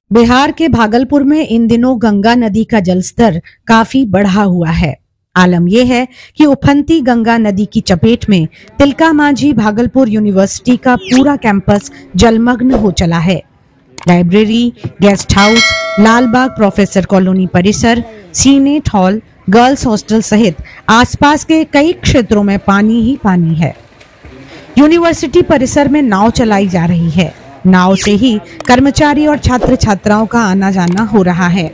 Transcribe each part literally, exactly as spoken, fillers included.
बिहार के भागलपुर में इन दिनों गंगा नदी का जलस्तर काफी बढ़ा हुआ है। आलम यह है कि उफनती गंगा नदी की चपेट में तिलका मांझी भागलपुर यूनिवर्सिटी का पूरा कैंपस जलमग्न हो चला है। Library, guest house, Lalbagh professor colony परिसर, सीनेट हॉल, गर्ल्स हॉस्टल सहित आसपास के कई क्षेत्रों में पानी ही पानी है। यूनिवर्सिटी परिसर में नाव चलाई जा रही है। नाव से ही कर्मचारी और छात्र छात्राओं का आना जाना हो रहा है।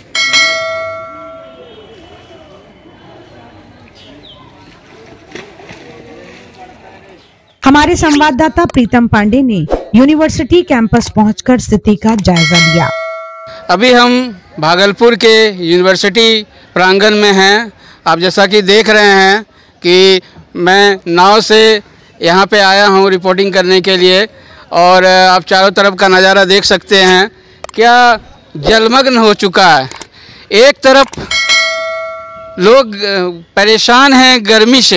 हमारे संवाददाता प्रीतम पांडे ने यूनिवर्सिटी कैंपस पहुंचकर स्थिति का जायजा लिया। अभी हम भागलपुर के यूनिवर्सिटी प्रांगण में हैं। आप जैसा कि देख रहे हैं कि मैं नाव से यहाँ पे आया हूँ रिपोर्टिंग करने के लिए, और आप चारों तरफ का नज़ारा देख सकते हैं क्या जलमग्न हो चुका है। एक तरफ लोग परेशान हैं गर्मी से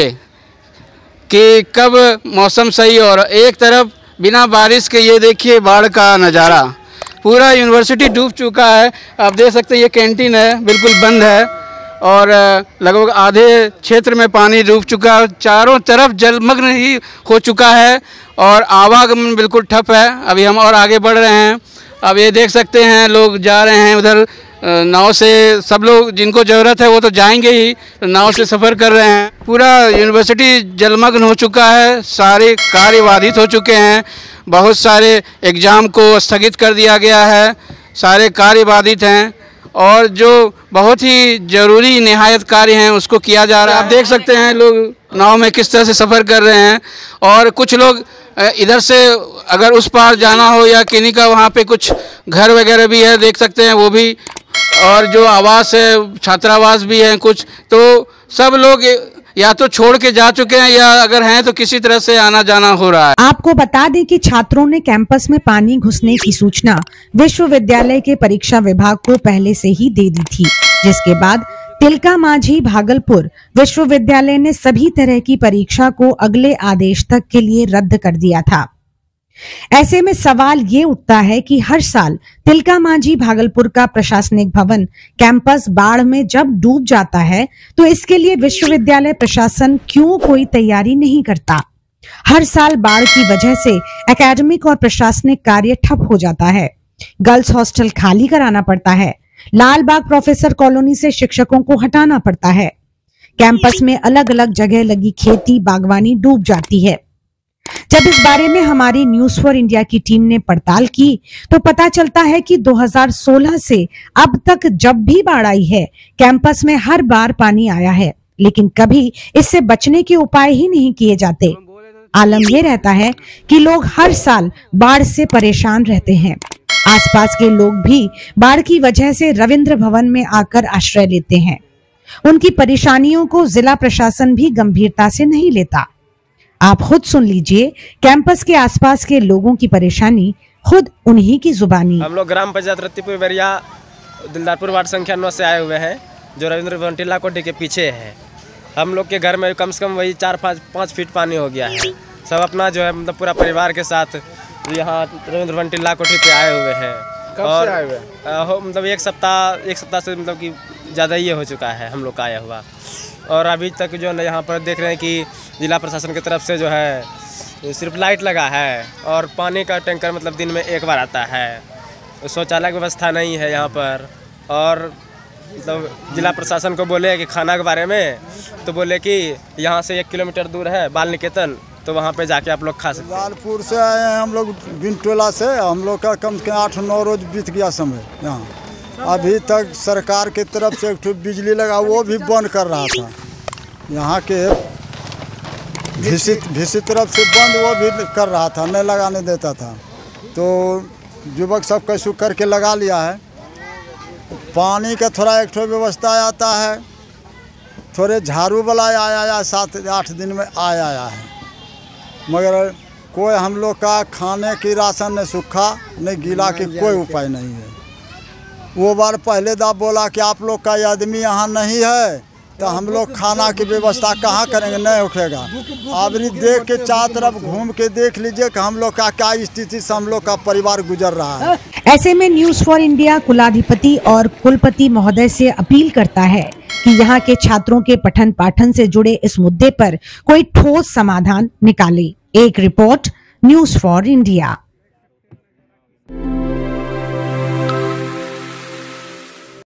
कि कब मौसम सही, और एक तरफ बिना बारिश के ये देखिए बाढ़ का नज़ारा। पूरा यूनिवर्सिटी डूब चुका है। आप देख सकते हैं ये कैंटीन है, बिल्कुल बंद है, और लगभग आधे क्षेत्र में पानी डूब चुका है। चारों तरफ जलमग्न ही हो चुका है और आवागमन बिल्कुल ठप है। अभी हम और आगे बढ़ रहे हैं। अब ये देख सकते हैं लोग जा रहे हैं उधर नाव से। सब लोग जिनको ज़रूरत है वो तो जाएंगे ही, नाव से सफ़र कर रहे हैं। पूरा यूनिवर्सिटी जलमग्न हो चुका है। सारे कार्य बाधित हो चुके हैं। बहुत सारे एग्ज़ाम को स्थगित कर दिया गया है। सारे कार्य बाधित हैं, और जो बहुत ही ज़रूरी निहायत कार्य हैं उसको किया जा रहा है। आप देख सकते हैं लोग नाव में किस तरह से सफ़र कर रहे हैं, और कुछ लोग इधर से अगर उस पार जाना हो या किन्हीं का वहाँ पे कुछ घर वगैरह भी है, देख सकते हैं वो भी, और जो आवास है, छात्रावास भी हैं कुछ, तो सब लोग या तो छोड़ के जा चुके हैं या अगर हैं तो किसी तरह से आना जाना हो रहा है। आपको बता दें कि छात्रों ने कैंपस में पानी घुसने की सूचना विश्वविद्यालय के परीक्षा विभाग को पहले से ही दे दी थी, जिसके बाद तिलका मांझी भागलपुर विश्वविद्यालय ने सभी तरह की परीक्षा को अगले आदेश तक के लिए रद्द कर दिया था। ऐसे में सवाल ये उठता है कि हर साल तिलका मांझी भागलपुर का प्रशासनिक भवन कैंपस बाढ़ में जब डूब जाता है तो इसके लिए विश्वविद्यालय प्रशासन क्यों कोई तैयारी नहीं करता। हर साल बाढ़ की वजह से एकेडमिक और प्रशासनिक कार्य ठप हो जाता है। गर्ल्स हॉस्टल खाली कराना पड़ता है। लालबाग प्रोफेसर कॉलोनी से शिक्षकों को हटाना पड़ता है। कैंपस में अलग अलग जगह लगी खेती बागवानी डूब जाती है। जब इस बारे में हमारी न्यूज फॉर इंडिया की टीम ने पड़ताल की तो पता चलता है कि दो हज़ार सोलह से अब तक जब भी बाढ़ आई है कैंपस में हर बार पानी आया है, लेकिन कभी इससे बचने के उपाय ही नहीं किए जाते। आलम यह रहता है कि लोग हर साल बाढ़ से परेशान रहते हैं। आसपास के लोग भी बाढ़ की वजह से रविंद्र भवन में आकर आश्रय लेते हैं। उनकी परेशानियों को जिला प्रशासन भी गंभीरता से नहीं लेता। आप खुद सुन लीजिए कैंपस के आसपास के लोगों की परेशानी खुद उन्हीं की जुबानी। हम लोग ग्राम पंचायत रत्तीपुर बैरिया दिलदारपुर वार्ड संख्या नौ से आए हुए हैं, जो रविंद्र भवन टिल्ला कोठी के पीछे है। हम लोग के घर में कम से कम वही चार पाँच पाँच फीट पानी हो गया है। सब अपना जो है मतलब पूरा परिवार के साथ यहाँ रविंद्र भवन टिल्ला कोठी पे आए हुए हैं। कब और से आए हुए? हो मतलब एक सप्ताह एक सप्ताह से मतलब कि ज़्यादा ये हो चुका है हम लोग का आया हुआ। और अभी तक जो है यहाँ पर देख रहे हैं कि जिला प्रशासन की तरफ से जो है सिर्फ लाइट लगा है, और पानी का टैंकर मतलब दिन में एक बार आता है। शौचालय की व्यवस्था नहीं है यहाँ पर। और मतलब जिला प्रशासन को बोले कि खाना के बारे में, तो बोले कि यहाँ से एक किलोमीटर दूर है बाल निकेतन, तो वहाँ पे जाके आप लोग खा सकते हैं। लालपुर से आए हैं हम लोग बिनटोला से। हम लोग का कम से कम आठ नौ रोज बीत गया समय यहाँ। अभी तक सरकार की तरफ से एक बिजली लगा, वो भी बंद कर रहा था। यहाँ के भीसी भीसी तरफ से बंद वो भी कर रहा था, नहीं लगाने देता था। तो युवक सब कैसे करके लगा लिया है। पानी का थोड़ा एक व्यवस्था आता है, थोड़े झाड़ू वाला आया आया सात आठ दिन में आया आया है, मगर कोई हम लोग का खाने की राशन न सूखा न गीला की कोई उपाय नहीं है। वो बार पहले दा बोला कि आप लोग का आदमी यहाँ नहीं है तो हम लोग खाना की व्यवस्था कहाँ करेंगे, नहीं होखेगा। अब देख के चारों तरफ घूम के देख लीजिए कि हम लोग का क्या स्थिति से हम लोग का परिवार गुजर रहा है। ऐसे में न्यूज फॉर इंडिया कुलाधिपति और कुलपति महोदय से अपील करता है कि यहाँ के छात्रों के पठन पाठन से जुड़े इस मुद्दे पर कोई ठोस समाधान निकाले। एक रिपोर्ट न्यूज फॉर इंडिया।